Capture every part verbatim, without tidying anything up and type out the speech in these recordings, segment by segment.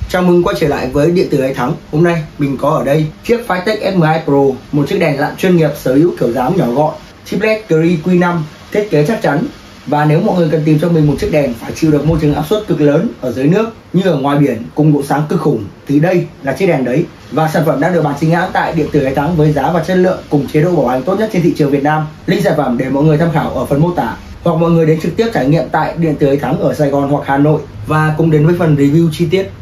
Chào mừng quay trở lại với điện tử Hay Thắng. Hôm nay mình có ở đây chiếc Phitech ép mười hai Pro, một chiếc đèn lặn chuyên nghiệp sở hữu kiểu dáng nhỏ gọn, chiplet Cree Q năm, thiết kế chắc chắn. Và nếu mọi người cần tìm cho mình một chiếc đèn phải chịu được môi trường áp suất cực lớn ở dưới nước như ở ngoài biển cùng độ sáng cực khủng thì đây là chiếc đèn đấy. Và sản phẩm đang được bán chính hãng tại điện tử Hay Thắng với giá và chất lượng cùng chế độ bảo hành tốt nhất trên thị trường Việt Nam. Link sản phẩm để mọi người tham khảo ở phần mô tả, hoặc mọi người đến trực tiếp trải nghiệm tại điện tử Hay Thắng ở Sài Gòn hoặc Hà Nội. Và cùng đến với phần review chi tiết.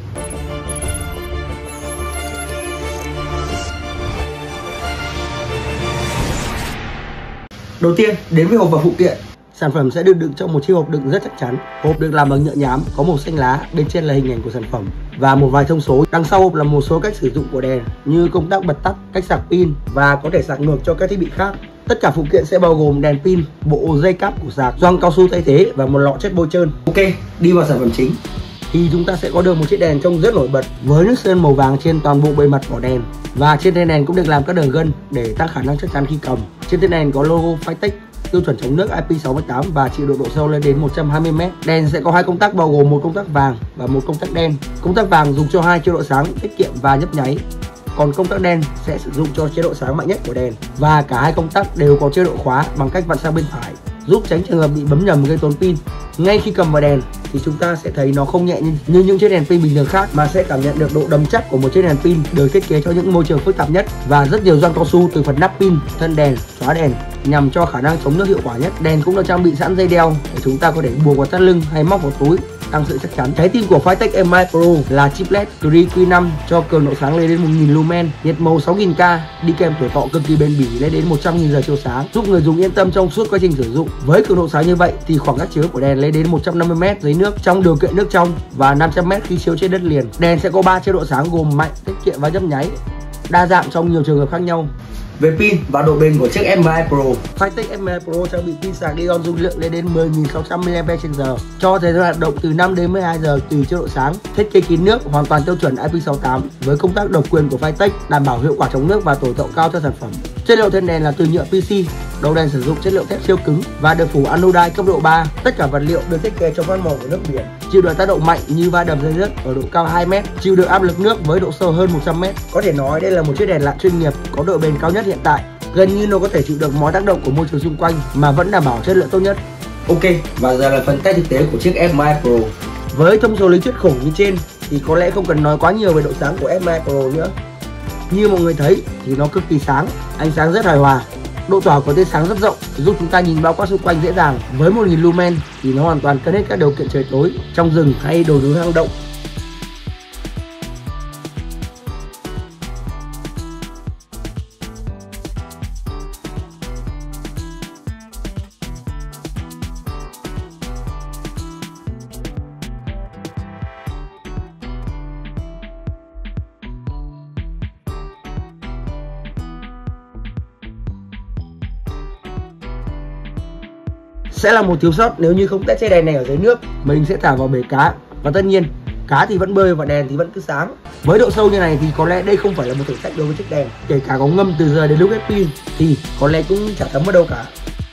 Đầu tiên đến với hộp và phụ kiện. Sản phẩm sẽ được đựng trong một chiếc hộp đựng rất chắc chắn. Hộp được làm bằng nhựa nhám, có màu xanh lá, bên trên là hình ảnh của sản phẩm và một vài thông số. Đằng sau hộp là một số cách sử dụng của đèn như công tắc bật tắt, cách sạc pin và có thể sạc ngược cho các thiết bị khác. Tất cả phụ kiện sẽ bao gồm đèn pin, bộ dây cáp của sạc, gioăng cao su thay thế và một lọ chất bôi trơn. Ok, đi vào sản phẩm chính. Thì chúng ta sẽ có được một chiếc đèn trông rất nổi bật với nước sơn màu vàng trên toàn bộ bề mặt vỏ đèn, và trên thân đèn cũng được làm các đường gân để tăng khả năng chắc chắn khi cầm. Trên thân đèn có logo Phitech, tiêu chuẩn chống nước I P sáu tám và chịu độ độ sâu lên đến một trăm hai mươi mét. Đèn sẽ có hai công tắc bao gồm một công tắc vàng và một công tắc đen. Công tắc vàng dùng cho hai chế độ sáng, tiết kiệm và nhấp nháy. Còn công tắc đen sẽ sử dụng cho chế độ sáng mạnh nhất của đèn. Và cả hai công tắc đều có chế độ khóa bằng cách vặn sang bên phải, giúp tránh trường hợp bị bấm nhầm gây tốn pin. Ngay khi cầm vào đèn thì chúng ta sẽ thấy nó không nhẹ như, như những chiếc đèn pin bình thường khác, mà sẽ cảm nhận được độ đầm chắc của một chiếc đèn pin được thiết kế cho những môi trường phức tạp nhất, và rất nhiều gioăng cao su từ phần nắp pin, thân đèn, xóa đèn nhằm cho khả năng chống nước hiệu quả nhất. Đèn cũng được trang bị sẵn dây đeo để chúng ta có thể buộc vào thắt lưng hay móc vào túi, tăng sự chắc chắn. Trái tim của Phitech ép mười hai Pro là chiplet Cree Q năm cho cường độ sáng lên đến một nghìn lumen, nhiệt màu sáu nghìn K, đi kèm tuổi thọ cực kỳ bền bỉ lên đến một trăm nghìn giờ chiếu sáng, giúp người dùng yên tâm trong suốt quá trình sử dụng. Với cường độ sáng như vậy thì khoảng cách chiếu của đèn lên đến một trăm năm mươi mét dưới nước trong điều kiện nước trong và năm trăm mét khi chiếu trên đất liền. Đèn sẽ có ba chế độ sáng gồm mạnh, tiết kiệm và nhấp nháy, đa dạng trong nhiều trường hợp khác nhau. Về pin và độ bền của chiếc ép mười hai Pro, Phitech ép mười hai Pro trang bị pin sạc Li-ion dung lượng lên đến mười nghìn sáu trăm mi li am pe trên giờ, cho thời gian hoạt động từ năm đến mười hai giờ tùy chế độ sáng. Thiết kế kín nước, hoàn toàn tiêu chuẩn I P sáu tám với công tắc độc quyền của Phitech, đảm bảo hiệu quả chống nước và tuổi thọ cao cho sản phẩm. Chất liệu thân đèn là từ nhựa P C, đầu đèn sử dụng chất liệu thép siêu cứng và được phủ anodine cấp độ ba. Tất cả vật liệu được thiết kế cho văn màu của nước biển, chịu được tác động mạnh như va đập dưới nước ở độ cao hai mét, chịu được áp lực nước với độ sâu hơn một trăm mét. Có thể nói đây là một chiếc đèn lặn chuyên nghiệp có độ bền cao nhất hiện tại. Gần như nó có thể chịu được mọi tác động của môi trường xung quanh mà vẫn đảm bảo chất lượng tốt nhất. Ok, và giờ là phần test thực tế của chiếc ép mười hai Pro. Với thông số lý thuyết khủng như trên thì có lẽ không cần nói quá nhiều về độ sáng của ép mười hai Pro nữa. Như mọi người thấy thì nó cực kỳ sáng, ánh sáng rất hài hòa, độ tỏa của tia sáng rất rộng, giúp chúng ta nhìn bao quát xung quanh dễ dàng. Với một nghìn lumen thì nó hoàn toàn cân hết các điều kiện trời tối, trong rừng hay đồi núi hang động. Sẽ là một thiếu sót nếu như không test chiếc đèn này ở dưới nước. Mình sẽ thả vào bể cá và tất nhiên cá thì vẫn bơi và đèn thì vẫn cứ sáng. Với độ sâu như này thì có lẽ đây không phải là một thử thách đối với chiếc đèn. Kể cả có ngâm từ giờ đến lúc hết pin thì có lẽ cũng chả thấm ở đâu cả.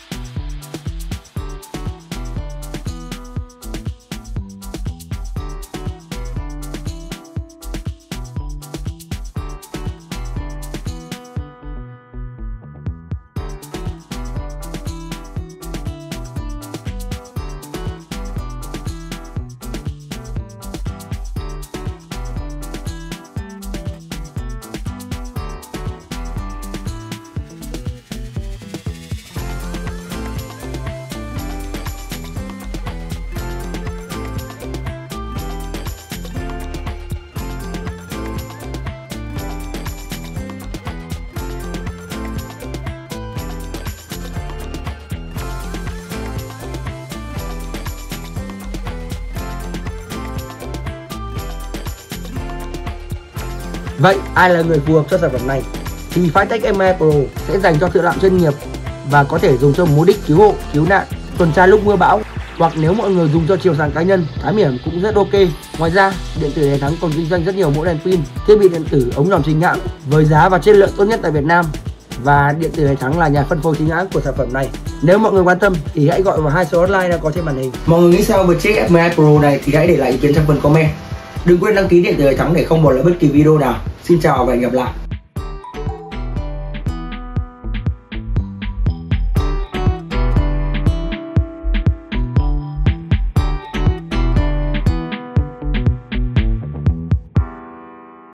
Vậy ai là người phù hợp cho sản phẩm này? Thì Phitech ép mười hai Pro sẽ dành cho thợ lặn chuyên nghiệp và có thể dùng cho mục đích cứu hộ, cứu nạn, tuần tra lúc mưa bão, hoặc nếu mọi người dùng cho chiều sáng cá nhân, thám hiểm cũng rất ok. Ngoài ra, điện tử Hay Thắng còn kinh doanh rất nhiều mẫu đèn pin, thiết bị điện tử ống nhòm chính hãng với giá và chất lượng tốt nhất tại Việt Nam. Và điện tử Hay Thắng là nhà phân phối chính hãng của sản phẩm này. Nếu mọi người quan tâm thì hãy gọi vào hai số hotline đang có trên màn hình. Mọi người nghĩ sao về chiếc ép mười hai Pro này thì hãy để lại ý kiến trong phần comment. Đừng quên đăng ký điện tử Thắng để không bỏ lỡ bất kỳ video nào. Xin chào và hẹn gặp lại.